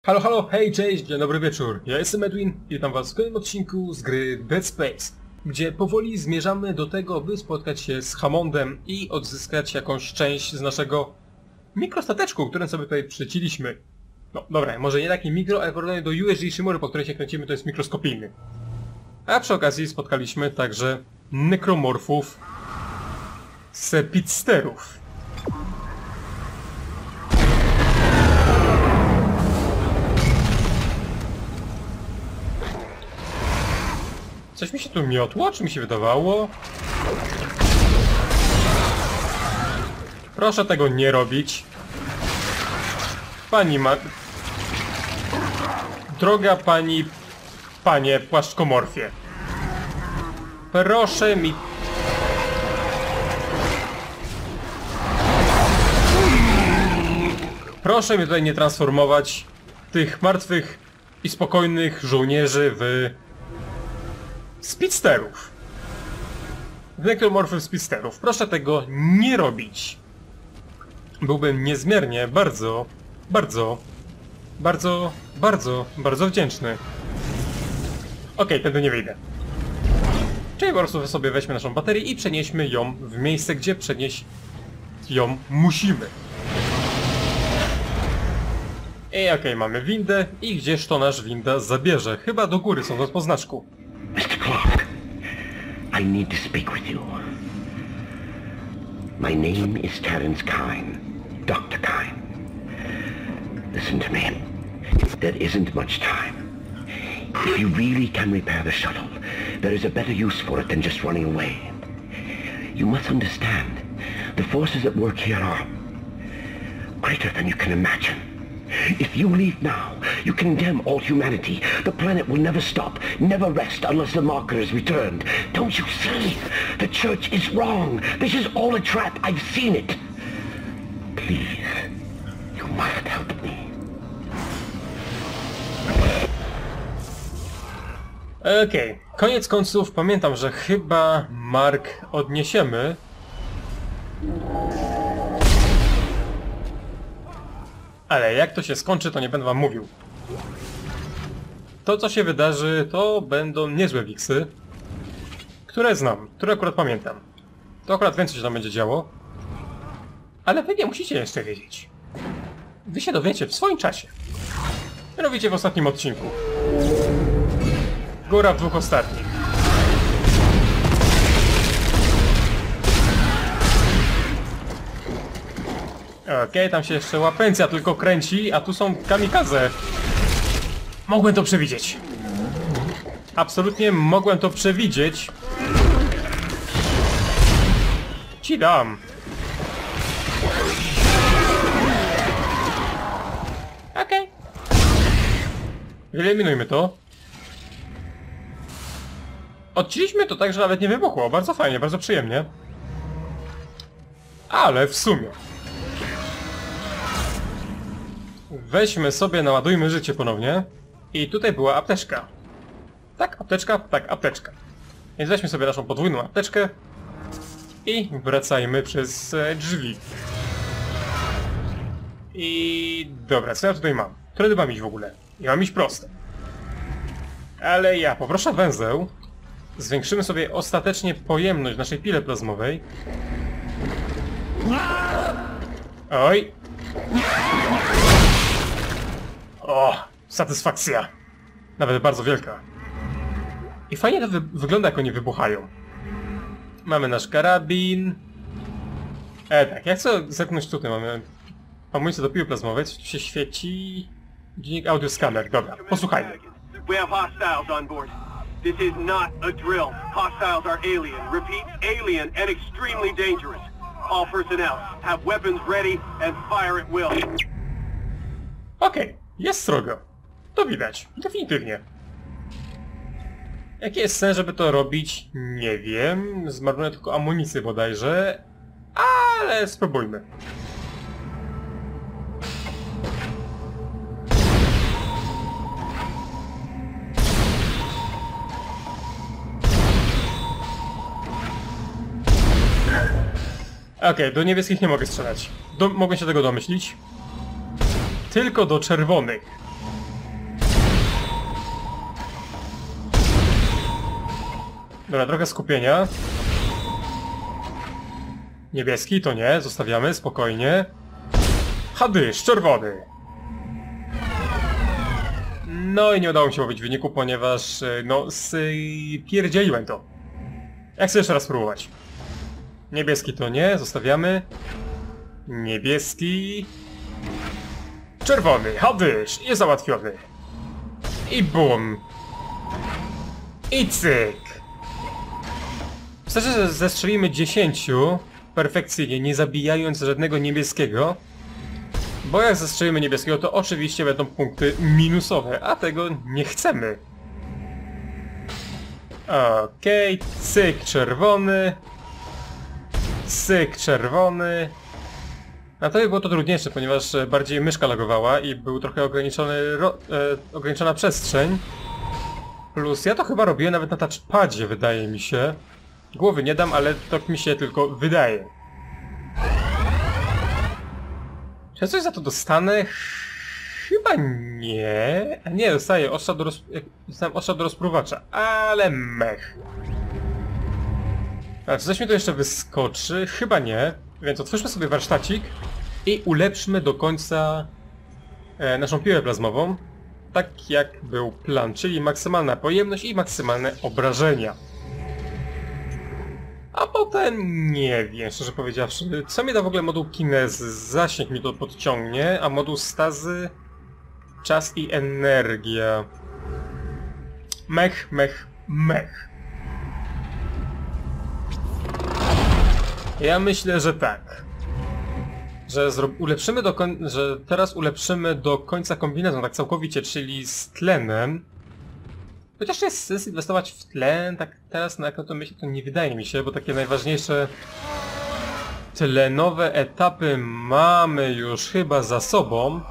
Halo, halo, hej, cześć, dzień dobry wieczór. Ja jestem Edwin i witam was w kolejnym odcinku z gry Dead Space, gdzie powoli zmierzamy do tego, by spotkać się z Hammondem i odzyskać jakąś część z naszego mikrostateczku, którym sobie tutaj przyleciliśmy. No dobra, może nie taki mikro, ale w porównaniu do USG Shimury, po której się kręcimy, to jest mikroskopijny. A przy okazji spotkaliśmy także nekromorfów sepidsterów. Coś mi się tu miotło, czy mi się wydawało? Proszę tego nie robić. Pani ma... Droga pani... Panie płaszczkomorfie. Proszę mi... Proszę mnie tutaj nie transformować tych martwych i spokojnych żołnierzy w... Speedsterów. Nekromorfów speedsterów. Proszę tego nie robić. Byłbym niezmiernie bardzo wdzięczny. Okej, tędy nie wyjdę. Czyli po prostu sobie weźmy naszą baterię i przenieśmy ją w miejsce, gdzie przenieść ją musimy. I okej, mamy windę. I gdzież to nasz winda zabierze? Chyba do góry, sądząc po znaczku. Mr. Clark, I need to speak with you. My name is Terence Kyne, Dr. Kyne. Listen to me. There isn't much time. If you really can repair the shuttle, there is a better use for it than just running away. You must understand, the forces at work here are greater than you can imagine. If you leave now, you condemn all humanity. The planet will never stop, never rest unless the marker is returned. Don't you see? The Church is wrong. This is all a trap. I've seen it. Please, you must help me. Okej, koniec końców pamiętam, że chyba Mark odniesiemy. Ale jak to się skończy, to nie będę wam mówił. To, co się wydarzy, to będą niezłe wiksy, które znam, które akurat pamiętam. To akurat więcej się tam będzie działo. Ale wy nie musicie jeszcze wiedzieć. Wy się dowiecie w swoim czasie. Mianowicie w ostatnim odcinku. Góra w dwóch ostatnich. Okej, tam się jeszcze łapęcja tylko kręci, a tu są kamikadze. Mogłem to przewidzieć. Absolutnie mogłem to przewidzieć. Ci dam. Okej. Wyeliminujmy to. Odciliśmy to tak, że nawet nie wybuchło. Bardzo fajnie, bardzo przyjemnie. Ale w sumie... Weźmy sobie, naładujmy życie ponownie. I tutaj była apteczka. Tak, apteczka, tak, apteczka. Więc weźmy sobie naszą podwójną apteczkę. I wracajmy przez drzwi. I... Dobra, co ja tutaj mam? Którędy mam iść w ogóle? Ja mam iść prosto. Ale ja poproszę węzeł. Zwiększymy sobie ostatecznie pojemność naszej pile plazmowej. Oj! O! Satysfakcja! Nawet bardzo wielka. I fajnie to wygląda, jak oni wybuchają. Mamy nasz karabin. Tak, ja chcę zerknąć tutaj. Mamy amunicję do piły plazmowej. Coś tu się świeci. Dziennik audio scanner. Dobra, posłuchajmy. We have hostiles on board. This is not a drill. Hostiles are alien. Repeat, alien and extremely dangerous. All personnel have weapons ready and fire at will. Okej, jest srogo. To widać, definitywnie. Jaki jest sens, żeby to robić? Nie wiem. Zmarnuję tylko amunicję bodajże. Ale spróbujmy. Okej, do niebieskich nie mogę strzelać. Mogę się tego domyślić. Tylko do czerwonych. Dobra, trochę skupienia. Niebieski to nie, zostawiamy, spokojnie. Hadysz, czerwony. No i nie udało mi się łowić wyniku, ponieważ no pierdzieliłem to. Jak chcę jeszcze raz spróbować? Niebieski to nie, zostawiamy. Niebieski. Czerwony, hadysz, jest załatwiony. I bum. I cyk. Wystarczy, że zestrzelimy 10 perfekcyjnie, nie zabijając żadnego niebieskiego. Bo jak zestrzelimy niebieskiego, to oczywiście będą punkty minusowe, a tego nie chcemy. Okej, cyk czerwony. Cyk czerwony. A to by było to trudniejsze, ponieważ bardziej myszka lagowała i był trochę ograniczona przestrzeń. Plus ja to chyba robiłem nawet na touchpadzie, wydaje mi się. Głowy nie dam, ale to mi się tylko wydaje. Czy ja coś za to dostanę? Chyba nie. A nie, dostaję ostrzał do rozpruwacza, ale mech. A czy coś mi to jeszcze wyskoczy? Chyba nie. Więc otwórzmy sobie warsztacik i ulepszmy do końca naszą piłę plazmową. Tak jak był plan, czyli maksymalna pojemność i maksymalne obrażenia. A potem nie wiem, szczerze powiedziawszy, co mi da w ogóle moduł kinezy? Zasięg mi to podciągnie, a moduł stazy... Czas i energia. Mech, mech, mech. Ja myślę, że tak. Że że teraz ulepszymy do końca kombinezon, tak całkowicie, czyli z tlenem. Chociaż jest sens inwestować w tlen, tak teraz na jaką to myślę, to nie wydaje mi się, bo takie najważniejsze tlenowe etapy mamy już chyba za sobą.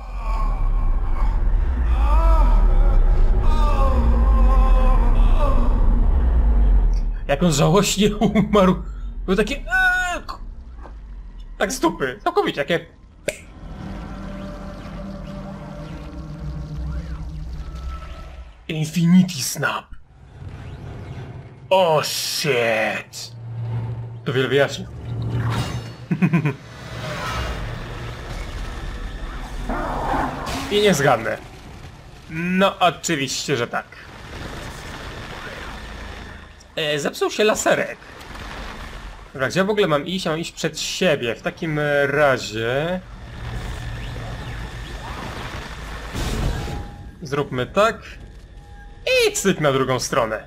Jak on żałośnie umarł. Był takie... Tak z dupy, całkowicie, jakie... Infinity Snap. Oh shit. To wiele wyjaśnia. I nie zgadnę. No oczywiście, że tak. Zepsuł się laserek. Dobra, gdzie ja w ogóle mam iść? Ja mam iść przed siebie. W takim razie... Zróbmy tak. I cyk na drugą stronę.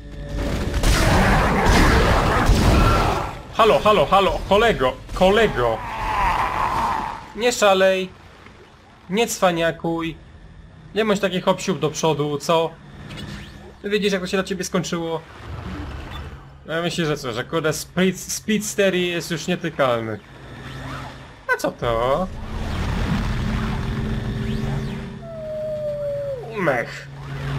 Halo, halo, halo, kolego. Nie szalej. Nie cwaniakuj. Nie bądź taki hop-siup do przodu, co? Widzisz, jak to się dla ciebie skończyło? Ja myślę, że co, że kurde Speed Steady jest już nietykalny. A co to? Mech.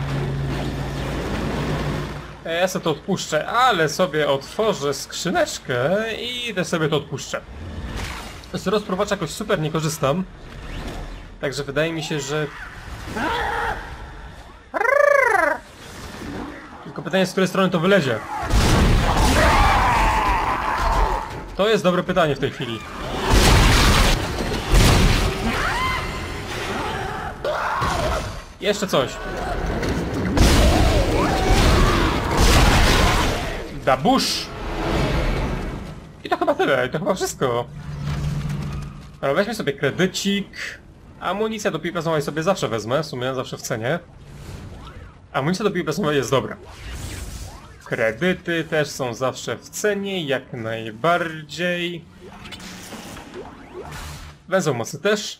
Ja sobie to odpuszczę, ale sobie otworzę skrzyneczkę i też sobie to odpuszczę. Z rozprowacza jakoś super nie korzystam. Także wydaje mi się, że... Tylko pytanie, z której strony to wylezie. To jest dobre pytanie w tej chwili. Jeszcze coś. Dabusz! I to chyba tyle, i to chyba wszystko. Ale weźmy sobie kredycik. Amunicja do piłki plazmowej sobie zawsze wezmę, w sumie zawsze w cenie. Amunicja do piłki plazmowej jest dobra. Kredyty też są zawsze w cenie, jak najbardziej. Węzeł mocy też.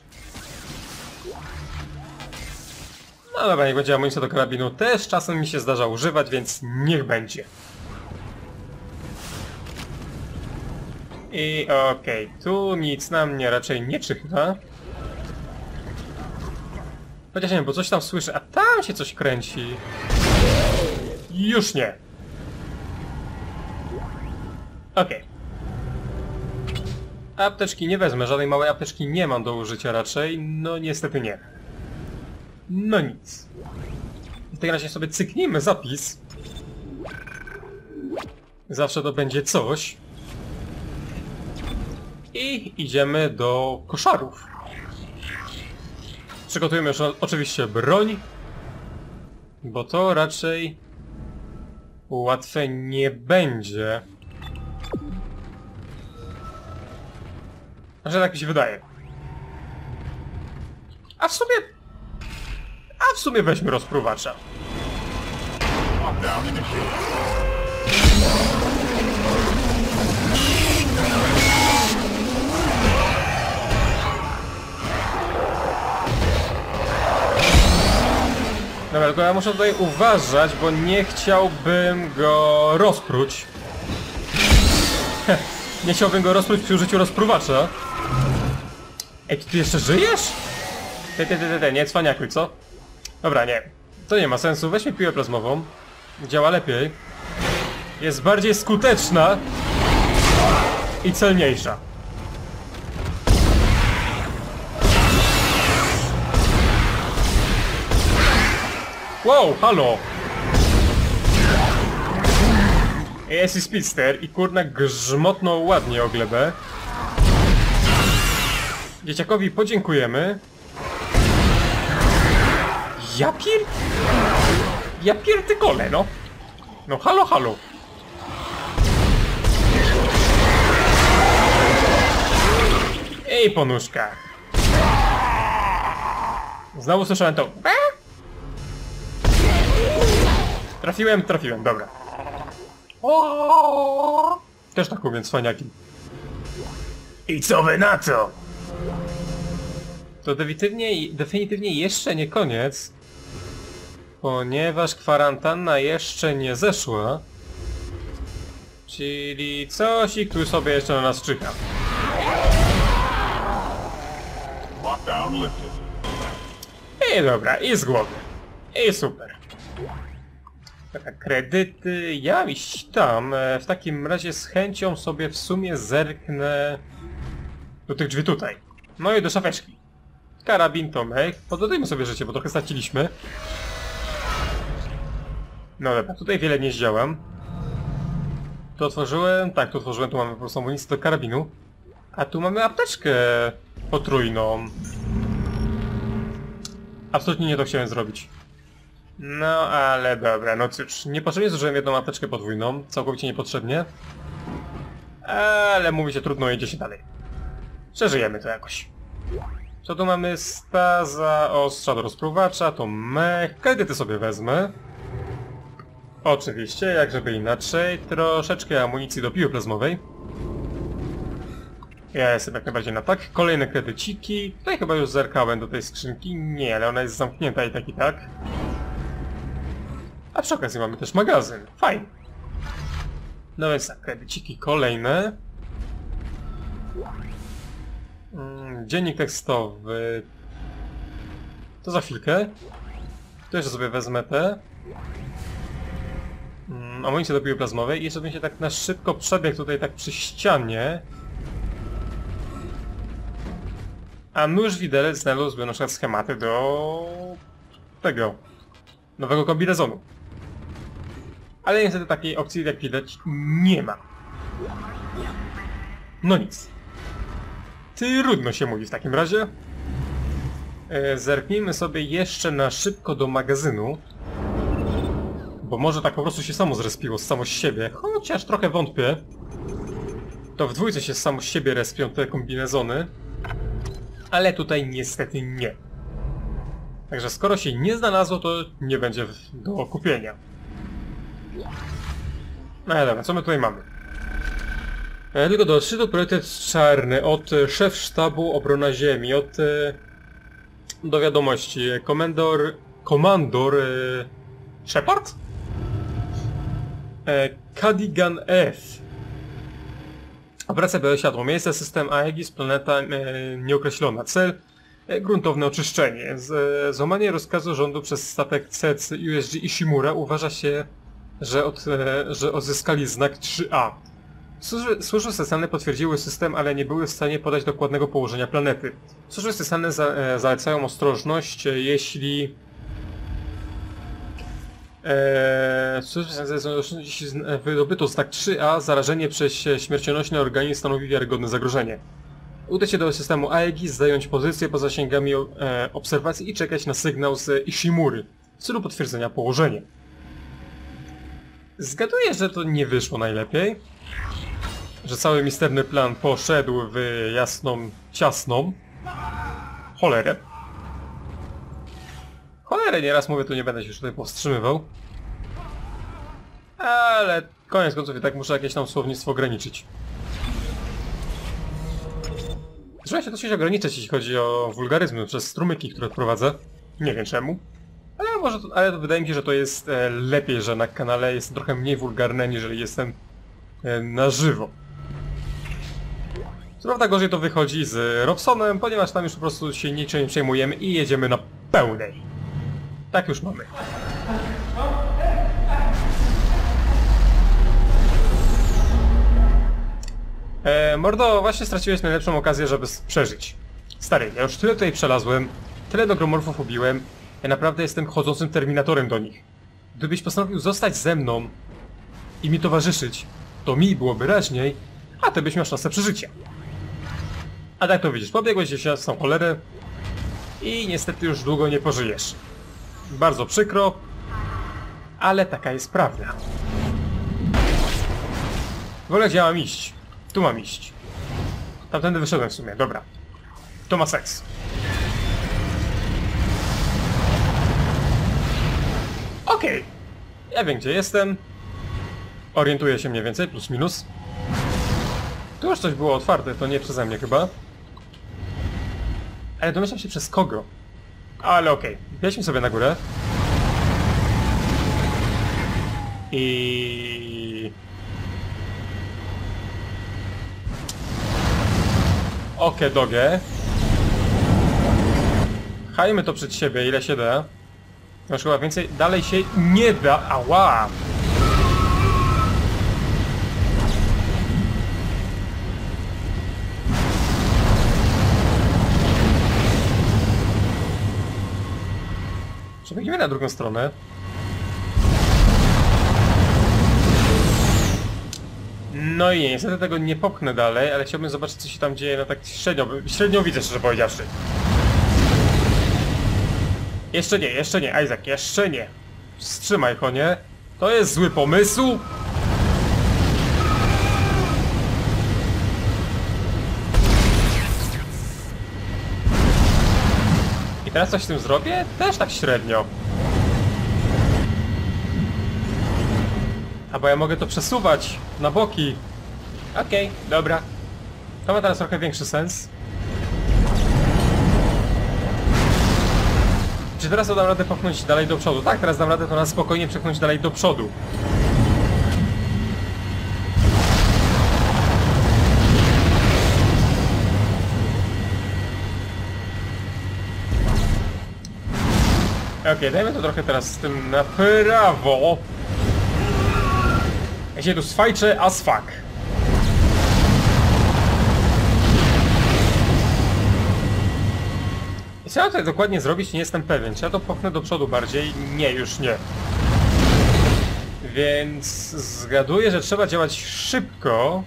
No dobra, niech będzie amunicja do karabinu też, czasem mi się zdarza używać, więc niech będzie. I okej, tu nic na mnie raczej nie czyha. Chociaż nie wiem, bo coś tam słyszę, a tam się coś kręci. Już nie. Okej. Apteczki nie wezmę, żadnej małej apteczki nie mam do użycia raczej, no niestety nie. No nic. W takim razie sobie cyknijmy zapis. Zawsze to będzie coś. I idziemy do koszarów. Przygotujemy już oczywiście broń, bo to raczej łatwe nie będzie. Znaczy tak mi się wydaje. A w sumie weźmy rozpruwacza. Dobra, tylko ja muszę tutaj uważać, bo nie chciałbym go rozpruć. Nie chciałbym go rozpruć przy użyciu rozpruwacza. Ej, ty jeszcze żyjesz? Nie cwaniakuj, co? Dobra, nie. To nie ma sensu. Weźmy piłę plazmową. Działa lepiej. Jest bardziej skuteczna. I celniejsza. Wow, halo! Jest i speedster i kurna grzmotną ładnie o glebę. Dzieciakowi podziękujemy. Ja pierdykole, no. No halo, halo. Ej, ponuszka. Znowu słyszałem to. Trafiłem, dobra. Też tak umiem, cwaniaki. I co wy na to? To definitywnie jeszcze nie koniec, ponieważ kwarantanna jeszcze nie zeszła. Czyli coś i tu sobie jeszcze na nas czyha. I dobra, i z głowy. I super. Taka kredyty, ja iść tam. W takim razie z chęcią sobie w sumie zerknę do tych drzwi tutaj. No i do szafeczki. Karabin Tomek. Pododajmy sobie życie, bo trochę straciliśmy. No dobra, tutaj wiele nie zdziałam. Tu otworzyłem, tak, tu otworzyłem, tu mamy po prostu amunicję do karabinu. A tu mamy apteczkę potrójną. Absolutnie nie to chciałem zrobić. No ale dobra, no cóż, niepotrzebnie zużyłem jedną apteczkę podwójną, całkowicie niepotrzebnie. Ale mówi się trudno, jedzie się dalej. Przeżyjemy to jakoś. Co tu mamy? Staza, ostrza do rozpruwacza, to mech, kredyty sobie wezmę. Oczywiście, jak żeby inaczej, troszeczkę amunicji do piły plazmowej. Ja jestem jak najbardziej na tak. Kolejne kredyciki. Tutaj chyba już zerkałem do tej skrzynki. Nie, ale ona jest zamknięta i tak i tak. A przy okazji mamy też magazyn. Fajnie. No więc tak, kredyciki kolejne. Dziennik tekstowy. To za chwilkę. Tu jeszcze sobie wezmę te. Amunicję do piły plazmowej i jeszcze bym się tak na szybko przebiegł tutaj tak przy ścianie. A nóż widelec znalazłby na przykład schematy do tego nowego kombinezonu. Ale niestety takiej opcji, jak widać, nie ma. No nic. Trudno się mówi w takim razie. Zerknijmy sobie jeszcze na szybko do magazynu. Bo może tak po prostu się samo zrespiło, samo z siebie. Chociaż trochę wątpię. To w dwójce się samo z siebie respią te kombinezony. Ale tutaj niestety nie. Także skoro się nie znalazło, to nie będzie do kupienia. No ale dobra, co my tutaj mamy? Tylko do odczytu priorytet czarny od szef sztabu obrona ziemi, od do wiadomości komandor Shepard? Cadigan F. Operacja Białe Światło. Miejsce system Aegis, planeta nieokreślona. Cel gruntowne oczyszczenie. Złamanie rozkazu rządu przez statek CEC USG Ishimura uważa się, że odzyskali znak 3A. Służby specjalne potwierdziły system, ale nie były w stanie podać dokładnego położenia planety. Służby specjalne zalecają ostrożność, jeśli Wydobyto znak 3A, zarażenie przez śmiercionośny organizm stanowi wiarygodne zagrożenie. Udać się do systemu Aegis, zająć pozycję poza zasięgami obserwacji i czekać na sygnał z Ishimury w celu potwierdzenia położenia. Zgaduję, że to nie wyszło najlepiej. Że cały misterny plan poszedł w jasną, ciasną cholerę. Cholerę nieraz mówię, tu nie będę się już tutaj powstrzymywał. Ale koniec końców i tak muszę jakieś tam słownictwo ograniczyć. Trzeba się dosyć ograniczyć, jeśli chodzi o wulgaryzmy przez strumyki, które wprowadzę. Nie wiem czemu. Ale to wydaje mi się, że to jest lepiej, że na kanale jest trochę mniej wulgarne, aniżeli jestem na żywo. Co prawda gorzej to wychodzi z Robsonem, ponieważ tam już po prostu się niczym nie przejmujemy i jedziemy na pełnej. Tak już mamy. Mordo, właśnie straciłeś najlepszą okazję, żeby przeżyć. Stary, ja już tyle tutaj przelazłem, tyle nekromorfów ubiłem, ja naprawdę jestem chodzącym terminatorem do nich. Gdybyś postanowił zostać ze mną i mi towarzyszyć, to mi byłoby raźniej, a ty byś miał szansę przeżycia. A tak to widzisz, pobiegłeś gdzieś w tą cholerę i niestety już długo nie pożyjesz. Bardzo przykro, ale taka jest prawda. W ogóle gdzie mam iść? Tu mam iść. Tamtędy wyszedłem w sumie, dobra. To ma sens. Okej. Ja wiem gdzie jestem. Orientuję się mniej więcej, plus minus. Tu już coś było otwarte, to nie przeze mnie chyba. Ale domyślam się przez kogo. Ale okej. Wjedźmy sobie na górę. I... Okie dogę. Chajmy to przed siebie, ile się da. Już chyba więcej dalej się nie da. Ała! Przebiegniemy na drugą stronę. No i niestety tego nie popchnę dalej, ale chciałbym zobaczyć co się tam dzieje na tak średnio widzę, szczerze powiedziawszy. Jeszcze nie, Isaac, jeszcze nie. Wstrzymaj konie. To jest zły pomysł. I teraz coś z tym zrobię? Też tak średnio. A bo ja mogę to przesuwać na boki. Okej, dobra. To ma teraz trochę większy sens. Czy teraz to dam radę popchnąć dalej do przodu? Tak, teraz dam radę to na spokojnie przepchnąć dalej do przodu. Okej, dajmy to trochę teraz z tym na prawo. Ja się tu swajczę as fuck. I co ja tutaj dokładnie zrobić, nie jestem pewien. Czy ja to popchnę do przodu bardziej? Nie, już nie. Więc zgaduję, że trzeba działać szybko.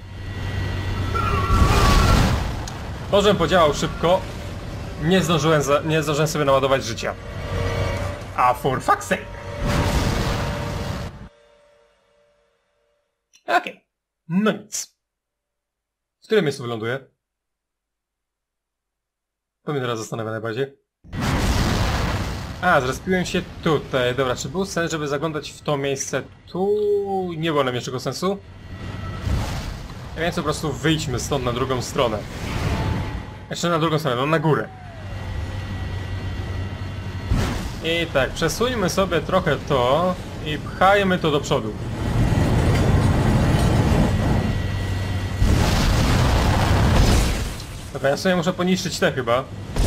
To, żebym podziałał szybko, nie zdążyłem sobie naładować życia. A for fuck's sake! Okej. No nic. W którym miejscu wyląduję? To mnie teraz zastanawia najbardziej. A, zrespiłem się tutaj. Dobra, czy był sens, żeby zaglądać w to miejsce tu? Nie było nam jeszcze sensu. Więc po prostu wyjdźmy stąd na drugą stronę. Jeszcze na drugą stronę, no na górę. I tak, przesuńmy sobie trochę to i pchajmy to do przodu. Dobra, ja sobie muszę poniszczyć te chyba.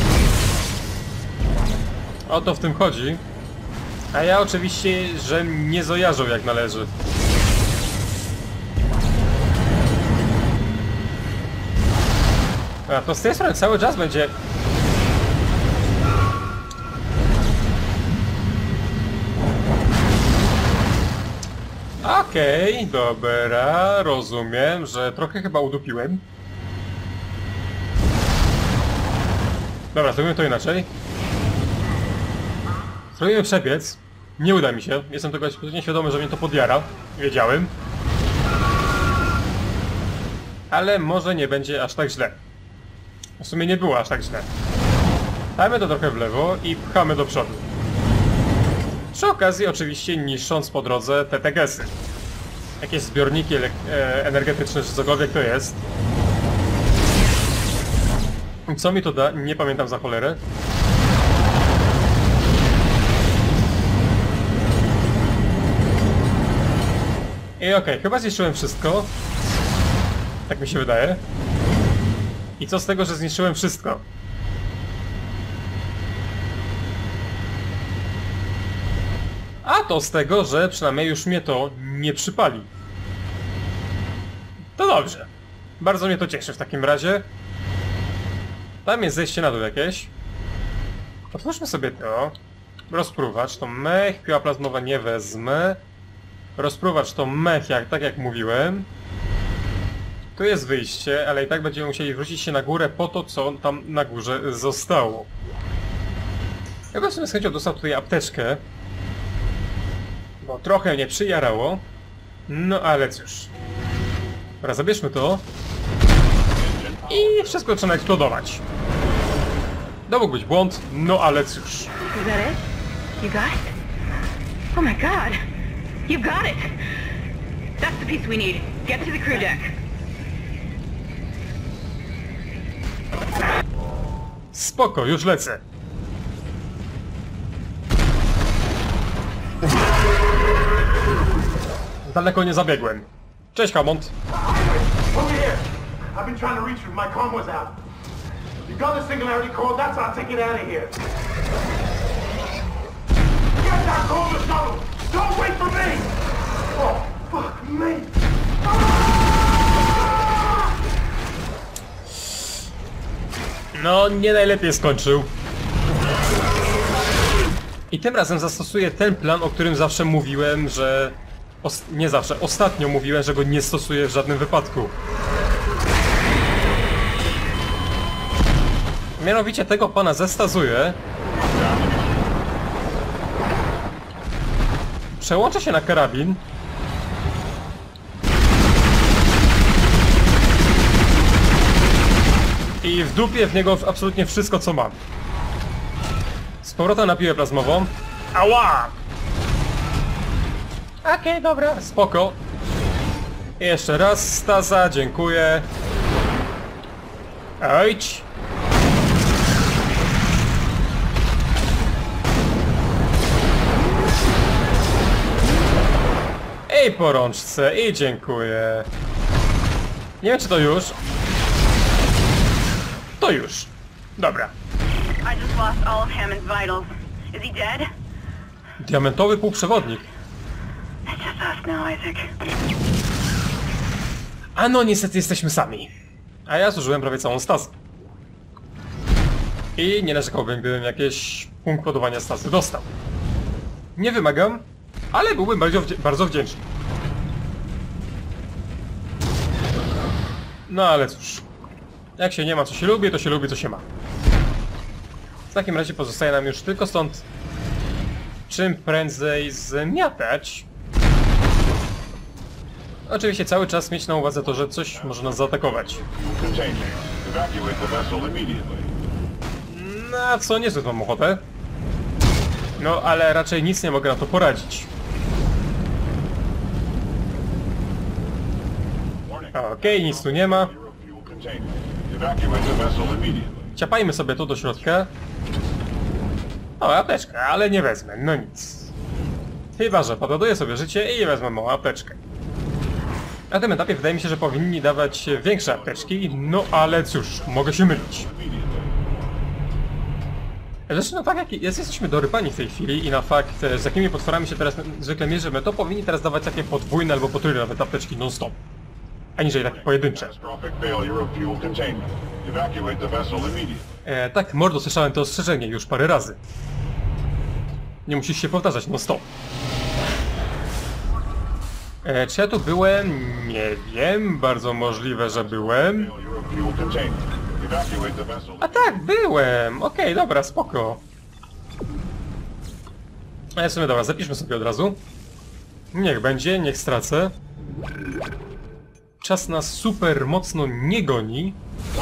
O to w tym chodzi. A ja oczywiście, że nie zojarzą jak należy. A to z tej strony cały czas będzie... Okej, dobra, rozumiem, że trochę chyba udupiłem. Dobra, zrobimy to inaczej. Zrobimy przebiec. Nie uda mi się. Jestem tego absolutnie świadomy, że mnie to podjara. Wiedziałem. Ale może nie będzie aż tak źle. W sumie nie było aż tak źle. Dajmy to trochę w lewo i pchamy do przodu. Przy okazji oczywiście niszcząc po drodze te tegesy. Jakieś zbiorniki energetyczne czy cokolwiek to jest. Co mi to da? Nie pamiętam za cholerę. I okej, chyba zniszczyłem wszystko. Tak mi się wydaje. I co z tego, że zniszczyłem wszystko? A to z tego, że przynajmniej już mnie to nie przypali. To dobrze. Bardzo mnie to cieszy w takim razie. Tam jest zejście na dół jakieś. Otwórzmy sobie to. Rozpruwacz to mech, piła plazmowa nie wezmę. Rozpruwacz to mech, tak jak mówiłem. Tu jest wyjście, ale i tak będziemy musieli wrócić się na górę po to, co tam na górze zostało. Ja bym sobie z chęcią dostał tutaj apteczkę. Bo trochę mnie przyjarało. No ale cóż. Dobra, zabierzmy to. I wszystko zaczyna eksplodować. To mógł być błąd, no ale cóż. Is that it? You got it? Oh my god! You got it! That's the piece we need. Get to the crew deck. Spoko, już lecę. Daleko nie zabiegłem. Cześć, Hammond. Over here! I've been trying to reach you. My comm was out. You got the singularity code, that's how I take it out of here. Get that code to shuttle! Don't wait for me! Oh, fuck me! No, nie najlepiej skończył. I tym razem zastosuję ten plan, o którym zawsze mówiłem, że... nie zawsze, ostatnio mówiłem, że go nie stosuję w żadnym wypadku. Mianowicie tego pana zestazuję. Przełączę się na karabin. I wdupię w niego absolutnie wszystko, co mam. Z powrotem na piłę plazmową. Ała! Okej, dobra, spoko. I jeszcze raz, staza, dziękuję. Ojdź. I po rączce, i dziękuję. Nie wiem, czy to już. To już. Dobra. I just lost all of Hammond's vitals. Is he dead? Diamentowy półprzewodnik. It's just us now, Isaac. A no, niestety jesteśmy sami. A ja zużyłem prawie całą stazę. I nie narzekałbym, gdybym jakiś punkt ładowania stazy dostał. Nie wymagam, ale byłbym bardzo wdzięczny. No ale cóż. Jak się nie ma, co się lubi, to się lubi, co się ma. W takim razie pozostaje nam już tylko stąd czym prędzej zmiatać. Oczywiście cały czas mieć na uwadze to, że coś może nas zaatakować. Na co niezbyt mam ochotę. No ale raczej nic nie mogę na to poradzić. Okej, nic tu nie ma. Ciapajmy sobie tu do środka. O, apteczkę, ale nie wezmę, no nic. Chyba że podładuję sobie życie i wezmę małą apteczkę. Na tym etapie wydaje mi się, że powinni dawać większe apteczki, no ale cóż, mogę się mylić. Zresztą no tak jak jesteśmy dorypani w tej chwili i na fakt, z jakimi potworami się teraz zwykle mierzymy, to powinni teraz dawać takie podwójne albo potrójne nawet apteczki non-stop. Aniżeli takie pojedyncze. Tak, mordo, słyszałem to ostrzeżenie już parę razy. Nie musisz się powtarzać non-stop. Czy ja tu byłem? Nie wiem, bardzo możliwe, że byłem. A tak, byłem! Okej, dobra, spoko. A w sumie dobra, zapiszmy sobie od razu. Niech będzie, niech stracę. Czas nas super mocno nie goni.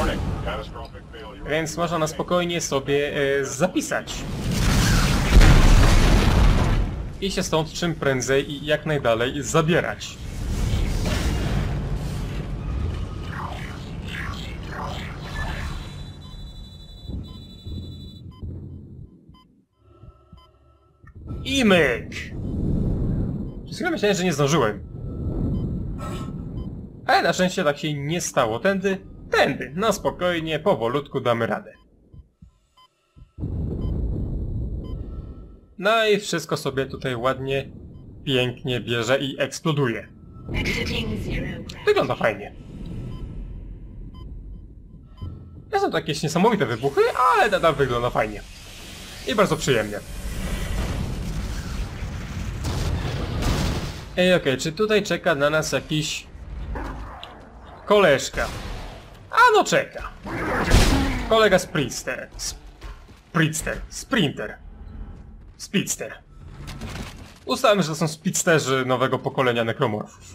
Więc można na spokojnie sobie zapisać. I się stąd czym prędzej i jak najdalej zabierać. I myk! Przez chwilę myślałem, że nie zdążyłem. Ale na szczęście tak się nie stało. Tędy, na spokojnie, powolutku damy radę. No i wszystko sobie tutaj ładnie, pięknie bierze i eksploduje. Wygląda fajnie. Nie są to jakieś niesamowite wybuchy, ale nadal wygląda fajnie. I bardzo przyjemnie. Ej, okej, czy tutaj czeka na nas jakiś koleżka? A no czeka. Kolega Sprinter. Speedster. Ustalmy, że to są speedsterzy nowego pokolenia nekromorfów.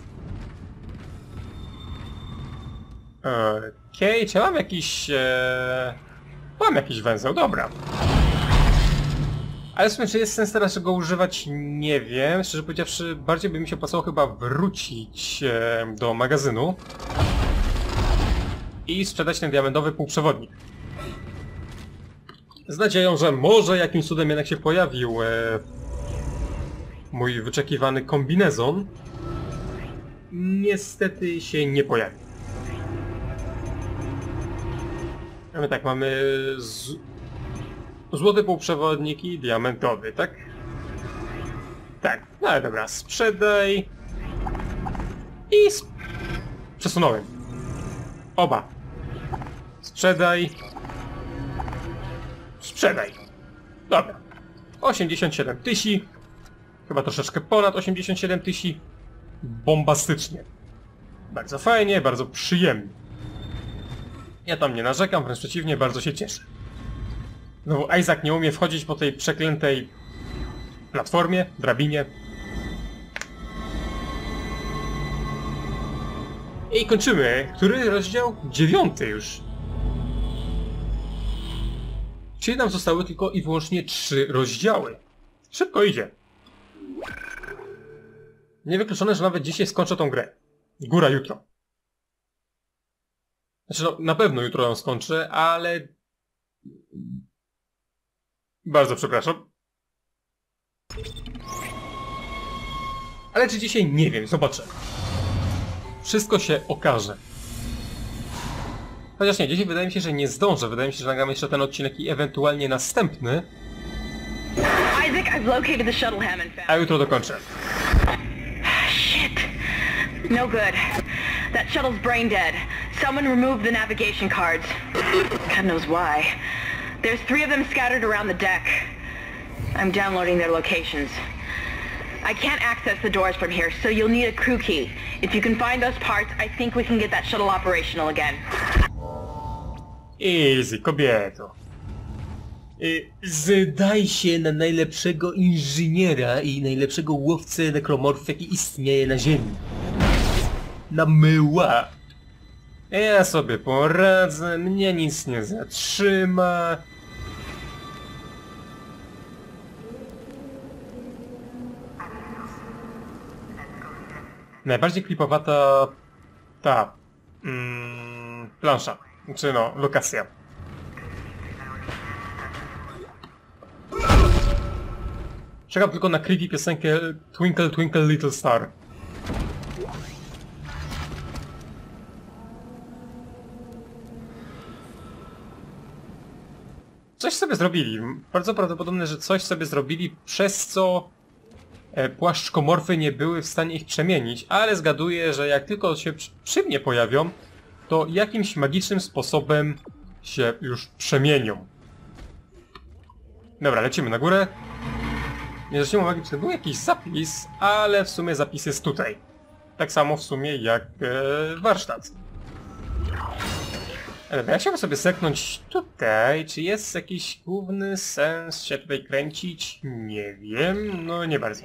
Okej, czy mam jakiś... Mam jakiś węzeł, dobra. Ale w sumie, czy jest sens teraz go używać? Nie wiem. Szczerze powiedziawszy, bardziej by mi się opłacało chyba wrócić do magazynu i sprzedać ten diamentowy półprzewodnik. Z nadzieją, że może jakimś cudem jednak się pojawił mój wyczekiwany kombinezon. Niestety się nie pojawił. A my tak, mamy złoty półprzewodnik i diamentowy, tak? Tak, no ale dobra, sprzedaj. I przesunąłem. Oba. Sprzedaj. Sprzedaj. Dobra. 87 000. Chyba troszeczkę ponad 87 000. Bombastycznie. Bardzo fajnie, bardzo przyjemnie. Ja tam nie narzekam, wręcz przeciwnie, bardzo się cieszę. No, Isaac nie umie wchodzić po tej przeklętej platformie, drabinie. I kończymy. Który rozdział? 9 już. Czyli nam zostały tylko i wyłącznie 3 rozdziały. Szybko idzie. Niewykluczone, że nawet dzisiaj skończę tą grę. Góra jutro. Znaczy no, na pewno jutro ją skończę, ale... Bardzo przepraszam. Ale czy dzisiaj? Nie wiem, zobaczę. Wszystko się okaże. Chociaż nie, dzisiaj wydaje mi się, że nie zdążę. Wydaje mi się, że nagram jeszcze ten odcinek i ewentualnie następny. Isaac, I've located the shuttle Hammond found. A jutro dokończę. Shit. No good. That shuttle's brain dead. Someone removed the navigation cards. God knows why. There's 3 of them scattered around the deck. I'm downloading their locations. I can't access the doors from here, so you'll need a crew key. If you can find those parts, I think we can get that shuttle operational again. Easy, kobieto. Zdaj się na najlepszego inżyniera i najlepszego łowcę nekromorfów, jaki istnieje na Ziemi. Na myła. Ja sobie poradzę, mnie nic nie zatrzyma. Najbardziej klipowata ta plansza, czy no, lokacja. Czekam tylko na creepy piosenkę Twinkle Twinkle Little Star. Coś sobie zrobili. Bardzo prawdopodobne, że coś sobie zrobili, przez co płaszczkomorfy nie były w stanie ich przemienić, ale zgaduję, że jak tylko się przy mnie pojawią, to jakimś magicznym sposobem się już przemienią. Dobra, lecimy na górę. Nie zaczniemy uwagi, czy był jakiś zapis, ale w sumie zapis jest tutaj. Tak samo w sumie jak warsztat. Ale ja chciałbym sobie seknąć tutaj, czy jest jakiś główny sens się tutaj kręcić? Nie wiem, no nie bardzo.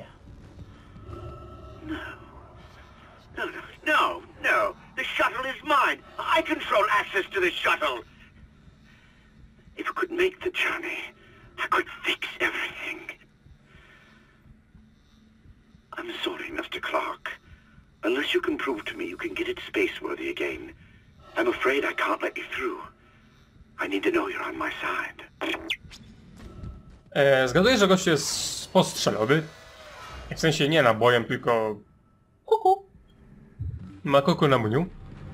No. The shuttle is mine. I control access to the shuttle. If I could make the journey, I could fix everything. I'm sorry, Mr. Clark. Unless you can prove to me you can get it space-worthy again, I'm afraid I can't let you through. I need to know you're on my side. Zgaduję, że gość jest postrzelony. W sensie nie nabojem, tylko... kuku. Ma kuku na muniu.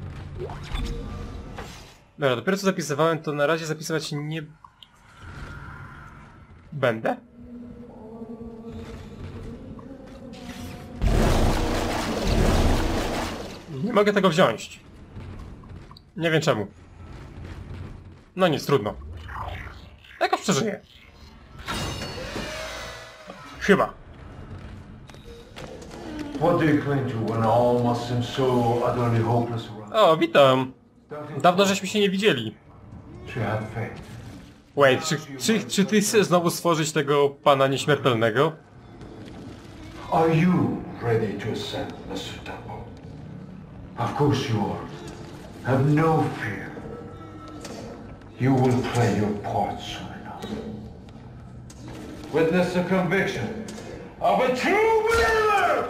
Dobra, dopiero co zapisywałem, to na razie zapisywać nie... będę. Nie mogę tego wziąć. Nie wiem czemu. No nic, trudno. Jakoś przeżyję. Chyba. What do you cling to when all must seem so utterly hopeless around? O, witam. Dawno żeśmy się nie widzieli. She had faith. Wait, czy ty chcesz znowu stworzyć tego pana nieśmiertelnego? Are you ready to ascend, Mr. Temple? Of course you are. Have no fear. You will play your part soon enough. Witness the conviction of a true believer!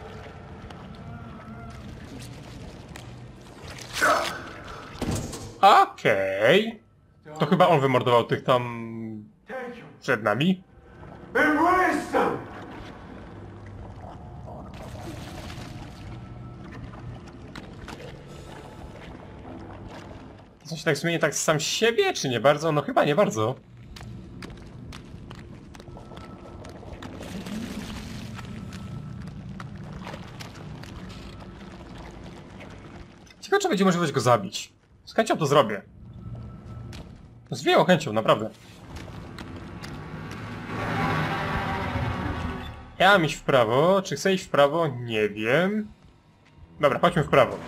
Okej. To chyba on wymordował tych tam... Take you. przed nami. Embrace them! Coś tak zmieni tak sam siebie, czy nie bardzo? No chyba nie bardzo. Ciekawe, czy będzie możliwość go zabić. Z chęcią to zrobię. Z wielką chęcią, naprawdę. Ja mam iść w prawo. Czy chcę iść w prawo? Nie wiem. Dobra, chodźmy w prawo.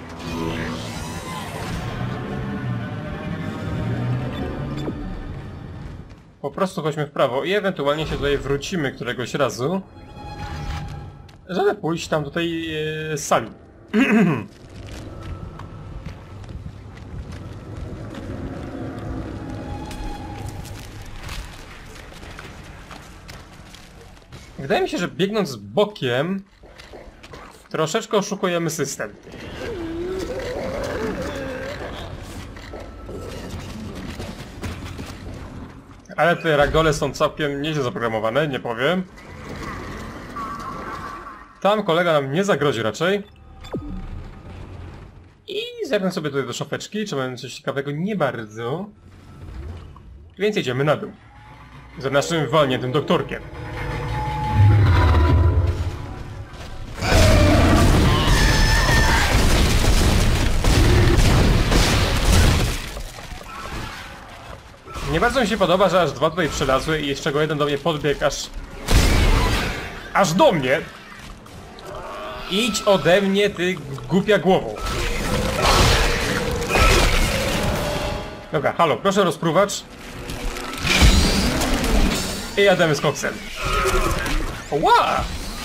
Po prostu chodźmy w prawo i ewentualnie się tutaj wrócimy któregoś razu, żeby pójść tam do tej sali. Wydaje mi się, że biegnąc bokiem troszeczkę oszukujemy system. Ale te ragdole są całkiem nieźle zaprogramowane, nie powiem. Tam kolega nam nie zagrozi raczej. I zerknę sobie tutaj do szafeczki, czy mamy coś ciekawego? Nie bardzo. Więc jedziemy na dół. Za naszym walniętym doktorkiem. Nie bardzo mi się podoba, że aż dwa tutaj przelazły i z czego jeden do mnie podbiegł aż do mnie. Idź ode mnie, ty głupia głową. Dobra, halo, proszę rozpruwacz. I jademy z koksem. Ła!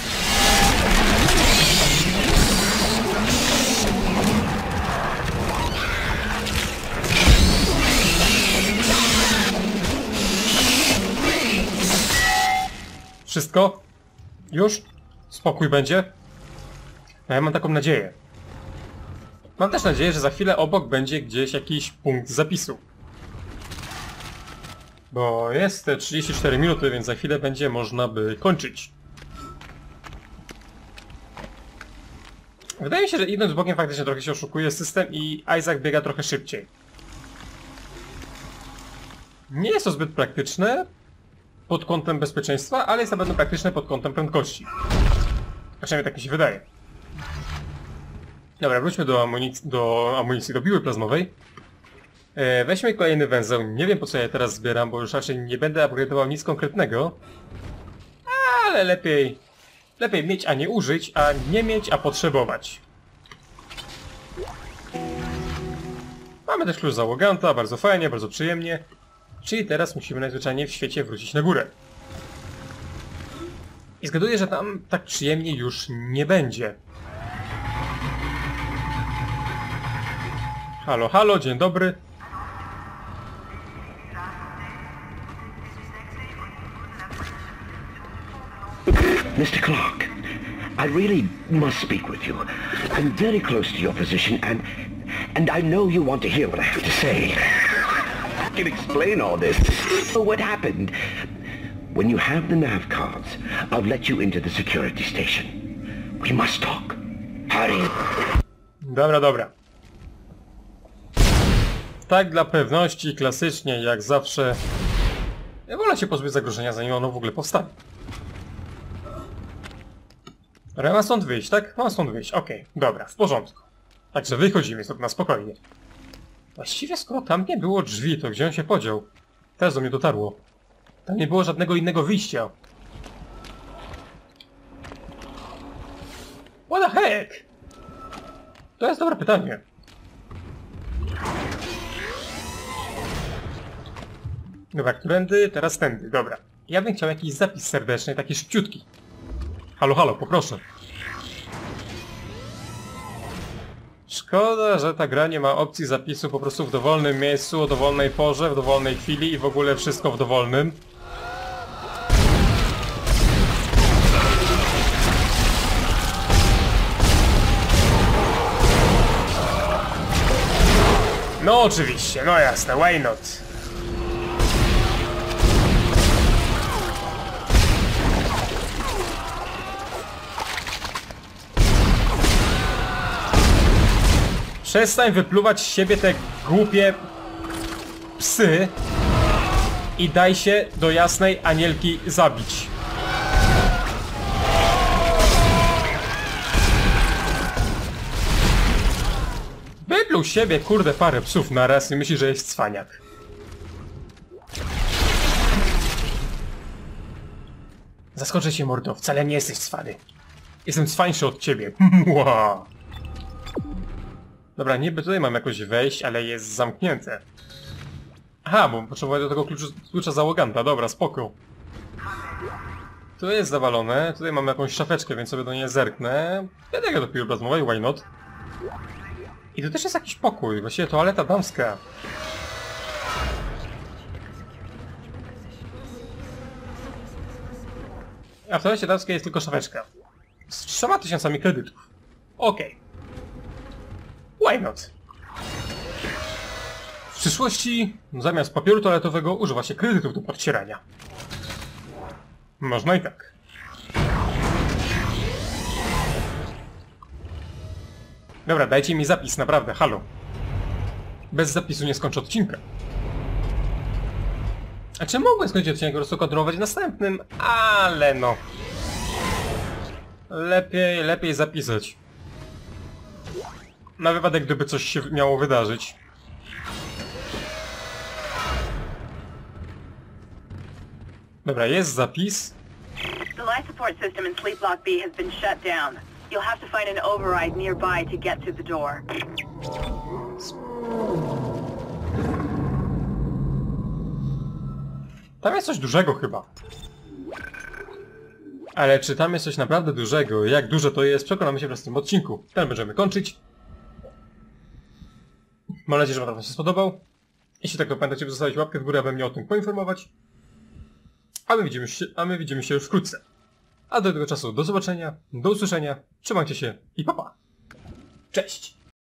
Wszystko? Już? Spokój będzie? No ja mam taką nadzieję. Mam też nadzieję, że za chwilę obok będzie gdzieś jakiś punkt zapisu. Bo jest te 34 minuty, więc za chwilę będzie można by kończyć. Wydaje mi się, że idąc bokiem faktycznie trochę się oszukuje system i Isaac biega trochę szybciej. Nie jest to zbyt praktyczne pod kątem bezpieczeństwa, ale jest na pewno praktyczne pod kątem prędkości. Przynajmniej tak mi się wydaje. Dobra, wróćmy do amunicji, do piły plazmowej. Weźmy kolejny węzeł. Nie wiem po co ja teraz zbieram, bo już raczej nie będę upgrade'ował nic konkretnego. Ale lepiej mieć, a nie użyć, a nie mieć, a potrzebować. Mamy też klucz załoganta, bardzo fajnie, bardzo przyjemnie. Czyli teraz musimy najzwyczajniej w świecie wrócić na górę. I zgaduję, że tam tak przyjemnie już nie będzie. Halo, halo, dzień dobry. Mr. Clark, I really must speak with you. I'm very close to your position, and I know you want to hear what I have to say. I can explain all this. So what happened? When you have the nav cards, I'll let you into the security station. We must talk. Hurry. Dobra, dobra. Tak dla pewności, klasycznie, jak zawsze. Ja wolę się pozbyć zagrożenia, zanim ono w ogóle powstanie. Ale mam stąd wyjść, tak? Mam stąd wyjść, okej, dobra, w porządku. Także wychodzimy stąd na spokojnie. Właściwie skoro tam nie było drzwi, to gdzie on się podział? Teraz do mnie dotarło. Tam nie było żadnego innego wyjścia. What the heck? To jest dobre pytanie. Dobra, którędy? Teraz tędy, dobra. Ja bym chciał jakiś zapis serdeczny, taki szybciutki. Halo, halo, poproszę. Szkoda, że ta gra nie ma opcji zapisu po prostu w dowolnym miejscu, o dowolnej porze, w dowolnej chwili i w ogóle wszystko w dowolnym. No oczywiście, no jasne, why not? Przestań wypluwać z siebie te głupie psy i daj się do jasnej anielki zabić. Wypluł z siebie, kurde, parę psów naraz i myśli, że jest cwaniak. Zaskoczę cię, mordo, wcale nie jesteś cwany. Jestem cwańszy od ciebie. Mua. Dobra, niby tutaj mam jakoś wejść, ale jest zamknięte. Aha, bo potrzebuję do tego klucza załoganta, dobra, spoko. Tu jest zawalone, tutaj mam jakąś szafeczkę, więc sobie do niej zerknę. Będę do piór plazmowej, why not? I tu też jest jakiś pokój, właściwie toaleta damska. A w toalecie damskiej jest tylko szafeczka. Z 3000 kredytów. Okej. Why not? W przyszłości zamiast papieru toaletowego używa się kredytów do podcierania. Można i tak. Dobra, dajcie mi zapis, naprawdę, halo. Bez zapisu nie skończę odcinka. A czy mogłem skończyć odcinek, po prostu kontynuować w następnym? Ale no. Lepiej zapisać. Na wypadek, gdyby coś się miało wydarzyć. Dobra, jest zapis. The life support system in Sleep Block B has been shut down. You'll have to find an override nearby to get to the door. Tam jest coś dużego chyba. Ale czy tam jest coś naprawdę dużego? Jak duże to jest? Przekonamy się w następnym odcinku. Ten będziemy kończyć. Mam nadzieję, że wam się spodobał. Jeśli tak, to pamiętajcie, by zostawić łapkę w górę, aby mnie o tym poinformować. A my widzimy się już wkrótce. A do tego czasu do zobaczenia, do usłyszenia, trzymajcie się i pa pa. Cześć!